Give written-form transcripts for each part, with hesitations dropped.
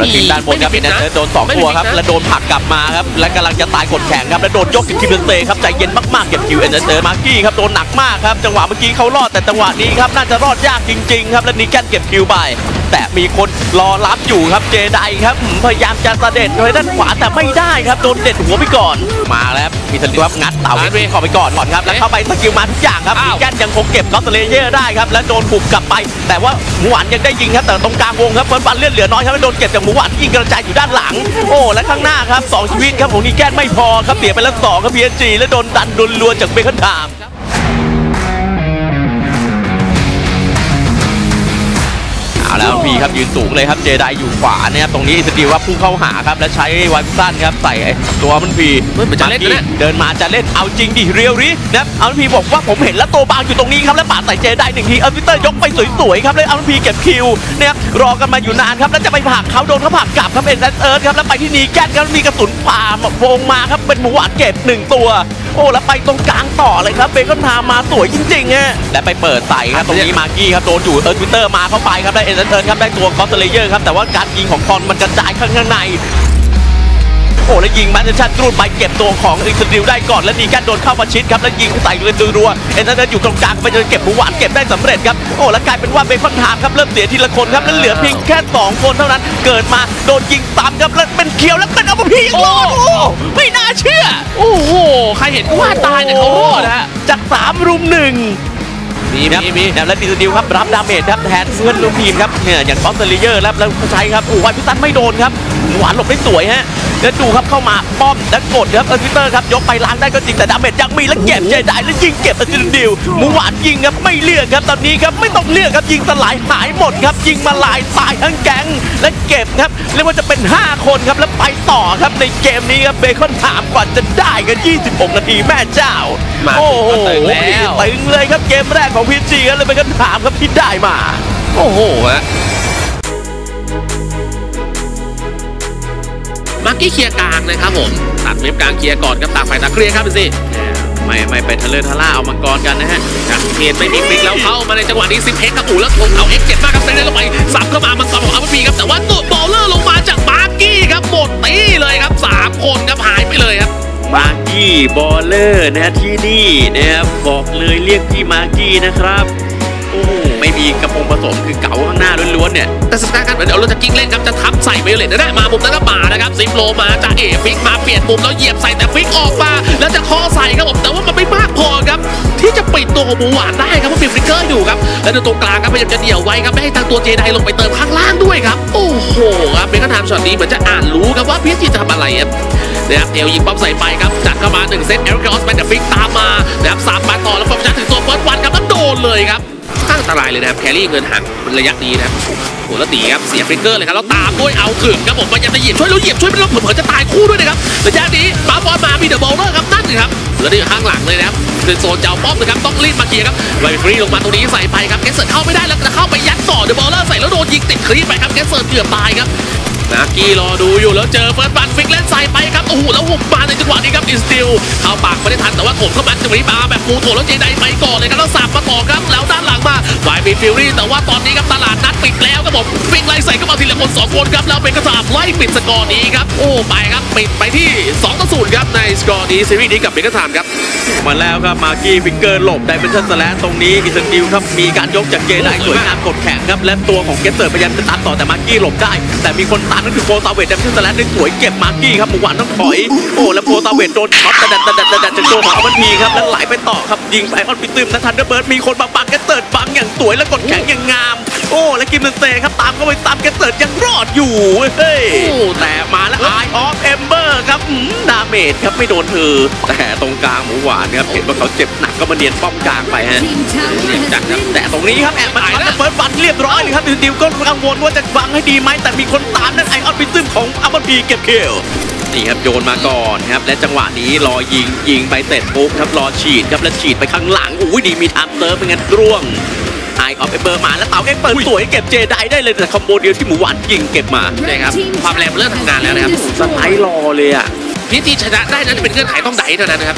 ทีมด้านบนครับโดน2ตัวครับแล้วโดนผลักกลับมาครับและกำลังจะตายกดแข็งครับแล้วโดนยกจากทีมเตะครับใจเย็นมากๆเก็บคิวมาร์กี้ครับโดนหนักมากครับจังหวะเมื่อกี้เขารอดแต่จังหวะนี้ครับน่าจะรอดยากจริงๆครับและนิกเกิลเก็บคิวไปแต่มีคนรอรับอยู่ครับเจไดครับพยายามจะเสด็จไปด้านขวาแต่ไม่ได้ครับโดนเด็ดหัวไปก่อนมาแล้วมีสกิลครับงัดเต่าเข้าไปก่อนครับแล้วเข้าไปสกิลมาทุกอย่างครับนิกเกิลยังคงเก็บก็อตเลเยอร์ได้ครับและโดนบุกกลับไปแต่ว่าหมูหวานยังได้ยิงครับแต่ตรงกลางวงครับเฟิร์สบันเลือดเหลือน้อยครับโดนเก็บจากหมูหวานยิงกระจายอยู่ด้านหลังโอ้และข้างหน้าครับ2ชีวิตครับของนิกเกิลไม่พอครับเสียไปแล้ว2ครับ PSG และโดนดันรัวจากเบคอนไทม์แล้วพีครับยืนสูงเลยครับเจไดอยู่ขวาเนี่ยตรงนี้สตีว่าพุ่งเข้าหาครับและใช้ไวฟ์สั้นครับใส่ตัวมันพีจะเล่นเดินมาจะเล่นเอาจริงดิเรียวรินะครับเอาพีบอกว่าผมเห็นแล้วตัวบางอยู่ตรงนี้ครับแล้วปาดใส่เจได1ทีวิเตอร์ยกไปสวยๆครับเลยเอาพีเก็บคิวเนี่ยรอกันมาอยู่นานครับแล้วจะไปผลักเขาโดนเขาผลักกลับครับเอิร์ธครับแล้วไปที่นีแกนครับมีกระสุนป่าวงมาครับเป็นหมูหวานเก็บ1ตัวโอ้แล้วไปตรงกลางต่อเลยครับเบคอนไทม์มาสวยจริงๆฮะและไปเปิดใส่ครับตรงนี้มาร์กี้ครับโดนอยู่วิเตอร์มาเข้าไปครับได้ครับได้ตัวก็อตเลเยอร์ครับแต่ว่าการยิงของคอนมันกระจายข้างในโอ้แล้วยิงมันชัดรูดไปเก็บตัวของอิสติลได้ก่อนแล้วนีกันโดนเข้ามาชิดครับแล้วยิงใส่เลยรัวอยู่ตรงกลางไปจะเก็บหมูหวานเก็บได้สำเร็จครับโอ้แล้วกลายเป็นว่าเบคอนไทม์ครับเริ่มเสียทีละคนครับแล้วเหลือเพียงแค่2คนเท่านั้นเกิดมาโดนยิงซ้ำครับแล้วเป็นเคียวแล้วเป็นอัปพีโอ้ไม่น่าเชื่อโอ้โหใครเห็นก็ว่าตายเนี่ยเขารอดนะจาก3 รุม 1มีแล้วดิสดิวครับรับดาเมจครับแทนเพื่อนร่วมทีมครับเนี่ยอย่างก็อตเลเยอร์แล้วใช้ครับโอ้ไวพิตันไม่โดนครับหวานหลบได้สวยฮะแล้วดูครับเข้ามาป้อมและกดครับวิเตอร์ครับยกไปล้างได้ก็จริงแต่ดาเมจยังมีแล้วเก็บเจไดแล้วยิงเก็บดิสดิวหมูหวานยิงครับไม่เลือกครับตอนนี้ครับไม่ต้องเลือกครับยิงสลายหายหมดครับยิงมาลายตายทั้งแก๊งและเก็บครับเรียกว่าจะเป็น5 คนครับแล้วไปต่อครับในเกมนี้ครับเบคอนไทม์กว่าจะได้กัน26 นาทีแม่เจ้าโอ้โหตึงเลยครับเกมแรกของพีจีกันเลยเบคอนไทม์ครับที่ได้มาโอ้โหมาร์กี้เคลียร์กลางนะครับผมตัดเว็บกลางเคลียร์ก่อนกับต่างฝ่ายต่างเคลียร์ครับสิไม่ไปทะเลทะล่าเอามังกรกันนะฮะจากเทียนไม่มีฟิกแล้วเข้ามาในจังหวะนี้10 เอ็กซ์ครับแล้วเอาเอ็กซ์เจ็บมากครับเซนได้ลงไปสับเข้ามามังกรของอัลฟีครับแต่ว่าตัวบอลเลอร์ลงมาจากมาร์กี้ครับหมดตีเลยครับ3 คนครับหายไปเลยครับมาร์กี้บอลเลอร์นะที่นี่นะครับบอกเลยเรียกพี่มาร์กี้นะครับโอ้ไม่มีกระพงผสมคือเก๋าข้างหน้าล้วนๆเนี่ยแต่สถานการณ์เดี๋ยวเราจะกิ้งเล่นครับจะทับใส่ไปเลยได้มามุมนั้นก็มานะครับซิมโลมาจากฟิกมาเปลี่ยนมุมแล้วเหยียบใส่แต่ฟิกออกมาแล้วจะคอใส่ครับผมแต่ว่ามันไม่มากพอครับที่จะปิดตัวของหมูหวานได้ครับเพราะมีฟลิกเกอร์อยู่ครับแล้วตรงกลางครับพยายามจะเดี่ยวไว้ครับไม่ให้ทางตัวเจไดลงไปเติมข้างล่างด้วยครับโอ้โหครับเบคอนไทม์ช็อตนี้เหมือนจะอ่านรู้ครับว่าพีเอสจีจะทำอะไรครับนะครับเอลยิงป้อมใส่ไปครับจัดเข้ามา1 เซตเอลครอสไปแต่ฟิกตามมานะครับ3 มาต่อแล้วฟอร์มจัดถึงตัวเฟิร์สวันครับแล้วโดนเลยครับตั้งอันตรายเลยนะครับแครี่เงินห่างระยะนี้นะครับโหแล้วตีครับเสียฟลิกเกอร์เลยครับแล้วตามด้วยเอาถึงครับผมพยายามจะเหยียบช่วยแล้วเหยียบช่วยไม่ต้องเผลอจะตายคู่ด้วยนะครับระยะนี้ปาบอลมามีเดอะบอลเลอร์ครับนั่นครับแล้วนี่ข้างหลังเลยนะครับคือโซนเจ้าป้อมนะครับต้องรีบมาเคลียร์ครับไวฟรีลงมาตรงนี้ใส่ไปครับแกสเซิร์เข้าไม่ได้แล้วจะเข้าไปยัดต่อเดอะบอลเลอร์ใส่แล้วโดนยิงติดครีไปครับแกสเซิร์เกือบตายครับนากี้รอดูอยู่แล้วเจอเฟิร์สบันฟิกเล่นใส่ไปครับโอ้โหแล้วหุบมาในจังหวะนี้ครับอินสติลเข้าปากไม่ได้ทันแต่ว่าถมเข้ามาจังหวะนี้มาแบบปูโถแล้วเจไดไปก่อนเลยครับแล้วสับมาต่อครับแล้วด้านหลังมาฝ่ายมีฟิลลี่แต่ว่าตอนนี้ครับตลาดนัดปิดแล้วครับผมฟิกไล่ใส่ก็มาทีละคน2 คนครับแล้วเป็นกระสาบไล่ปิดสกอร์นี้ครับโอ้ไปครับปิดไปที่2-0ครับในสกอร์นี้ซีรีส์นี้กับเบคอนไทม์ครับมาแล้วครับมาร์กี้ฟิกเกอร์หลบไดเมนชั่นสแลนตรงนี้อิสติลครับมีการยกจากเจไดสวยงามกดแข็งครับและตัวของเกสเตอร์พยายามจะตามต่อแต่มาร์กี้หลบได้แต่มีคนตามนั่นคือโคซาเวตดับเบิลสแลนด์ได้สวยเก็บมาร์กี้ครับหมูหวานต้องถอยโอ้แล้วโคซาเวตโดนช็อตแต่จากตัวของอัลบันพีครับแล้วไหลไปต่อครับยิงไปออนปิตึมและทันเดอร์เบิร์ดมีคนบังแกสเตอร์บังอย่างสวยและกดแข็งอย่างงามโอ้และกิมเตครับตามเข้าไปตามแกสเตอร์ยังรอดอยู่เฮ้ยแต่มาแล้วไอออฟเอมเบอร์ครับดาเมจครับไม่โดนเธอแต่ตรงกลางหมูหวานครับเห็นว่าเขาเจ็บหนักก็มาเนียนป้อมกลางไปฮะจัดครับแต่ตรงนี้ครับแอบมาช็อตแล้วเฟิร์สบันเรียบร้อยเลยครับดิวก็กังวลว่าจะบังให้ดีไหมแต่มีคนตามนั่นไอออนปิตึมของอัลบันพีเก็บคิวนี่ครับโยนมาก่อนครับและจังหวะนี้รอยิงไปเสร็จปุ๊บครับรอฉีดครับแล้วฉีดไปข้างหลังอุ้ยดีมีทามเซิร์ฟเป็นงั้นร่วงไอออฟเบอร์มาแล้วเต่าเอ็กเปิดสวยเก็บเจไดได้เลยแต่คอมโบเดียวที่หมูหวานยิงเก็บมาเนี่ยครับความแรงเริ่มทำงานแล้วนะครับสไลด์รอเลยอ่ะพีจีชนะได้นั้นเป็นเงื่อนไขต้องไดเท่านั้นนะครับ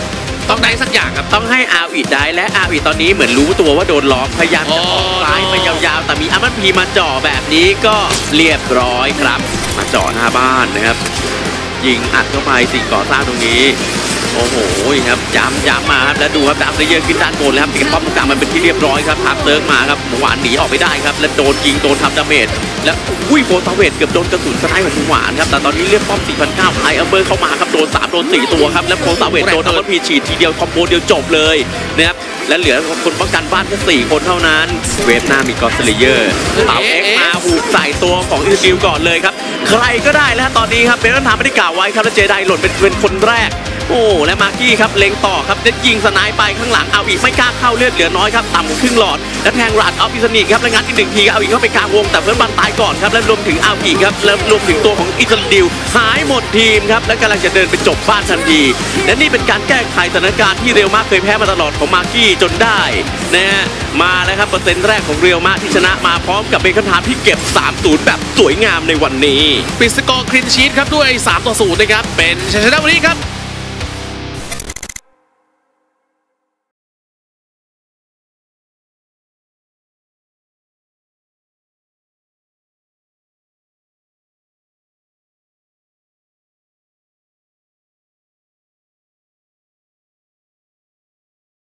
ต้องได้สักอย่างครับต้องให้อาวิได้และอาวิตอนนี้เหมือนรู้ตัวว่าโดนล้อมพยายามจะออกซ้ายไปยาวๆแต่มีอามันพีมาจ่อแบบนี้ก็เรียบร้อยครับมาจ่อหน้าบ้านนะครับยิงอัดเข้าไปสิ่งก่อสร้างตรงนี้โอ้โหครับย้ำมาครับแล้วดูครับดาวเลเยอร์ขึ้นด้านบนแล้วครับติดป้อมตรงกลางมันเป็นที่เรียบร้อยครับทับเซิร์ฟมาครับหวานหนีออกไปได้ครับและโดนยิงโดนทำดาเมจและโฟตาเวทเกือบโดนกระสุนสไนป์ของหวานครับแต่ตอนนี้เรียกป้อม 4,900 ไออัมเบอร์เข้ามาครับโดน3โดน4ตัวครับแล้วโฟตาเวทโดนอัมเบอร์พีฉีดทีเดียวคอมโบเดียวจบเลยนะครับและเหลือคนป้องกันบ้านแค่4คนเท่านั้นเวฟหน้ามีกอสเลเยอร์เต่าเอ็กมาหูใส่ตัวของอิสราเอลก่อนเลยครับใครก็ได้แล้วตอนนี้ครับเบรนทามไม่ได้กล่าวไว้ครับและเจไดหล่นเป็นคนแรกโอ้และมาร์กี้ครับเล็งต่อครับจะยิงสไนป์ไปข้างหลังเอาอีกไม่กล้าเข้าเลือดเหลือน้อยครับต่ำกว่าครึ่งหลอดและแทงรัดเอาพิษณีครับและงัดอีก1ทีเอาอีกเข้าไปกลางวงแต่เพื่อนบันตายก่อนครับและรวมถึงเอาอีกครับและรวมถึงตัวของอิสราเอลหายหมดทีมครับและกำลังจะเดินไปจบบ้านทันทีและนี่เป็นการแก้ไขสถานการณ์ที่เรียวมากเคยแพ้มาตลอดของมาร์กี้จนได้นะฮะมาแล้วครับเปอร์เซ็นต์แรกของเรียวมากที่ชนะมาพร้อมกับเบคอนทามที่เก็บ 3-0 แบบสวยงามในวันนี้ปิดสกอร์คลีนชีทครับด้วย3-0นะครับเป็นชัยชนะวันนี้ครับ